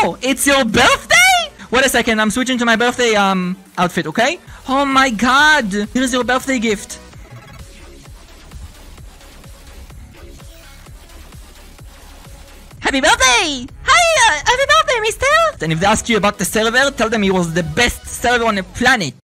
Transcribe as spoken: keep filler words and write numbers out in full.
Oh, it's your birthday? Wait a second, I'm switching to my birthday um outfit, okay? Oh my god, here's your birthday gift. Happy birthday! Hi, uh, happy birthday, mister! And if they ask you about the server, tell them he was the best server on the planet.